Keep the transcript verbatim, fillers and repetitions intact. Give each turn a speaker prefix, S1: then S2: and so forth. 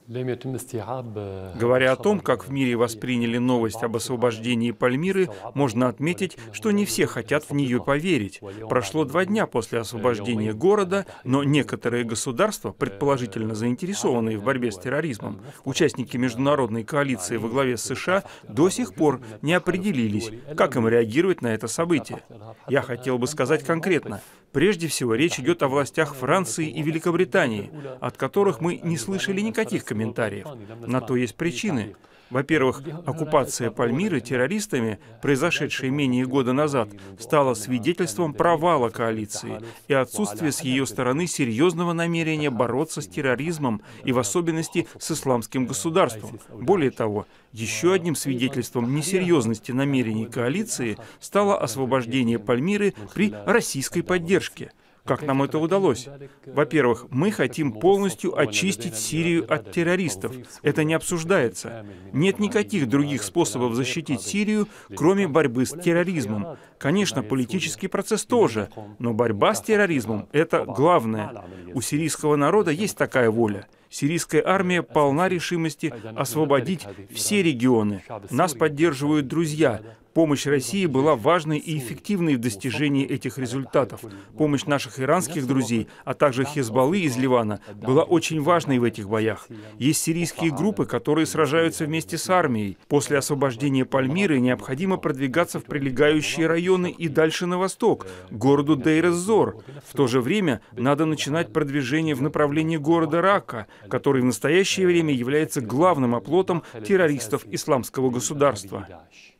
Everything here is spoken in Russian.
S1: Говоря о том, как в мире восприняли новость об освобождении Пальмиры, можно отметить, что не все хотят в нее поверить. Прошло два дня после освобождения города, но некоторые государства, предположительно заинтересованные в борьбе с терроризмом, участники международной коалиции во главе с США, до сих пор не определились, как им реагировать на это событие. Я хотел бы сказать конкретно. Прежде всего, речь идет о властях Франции и Великобритании, от которых мы не слышали никаких комментариев. На то есть причины. Во-первых, оккупация Пальмиры террористами, произошедшая менее года назад, стала свидетельством провала коалиции и отсутствия с ее стороны серьезного намерения бороться с терроризмом и в особенности с исламским государством. Более того, еще одним свидетельством несерьезности намерений коалиции стало освобождение Пальмиры при российской поддержке. Как нам это удалось? Во-первых, мы хотим полностью очистить Сирию от террористов. Это не обсуждается. Нет никаких других способов защитить Сирию, кроме борьбы с терроризмом. Конечно, политический процесс тоже, но борьба с терроризмом — это главное. У сирийского народа есть такая воля. Сирийская армия полна решимости освободить все регионы. Нас поддерживают друзья. Помощь России была важной и эффективной в достижении этих результатов. Помощь наших иранских друзей, а также Хезболлы из Ливана, была очень важной в этих боях. Есть сирийские группы, которые сражаются вместе с армией. После освобождения Пальмиры необходимо продвигаться в прилегающие районы и дальше на восток, к городу Дейр-эз-Зор. В то же время надо начинать продвижение в направлении города Рака, который в настоящее время является главным оплотом террористов исламского государства.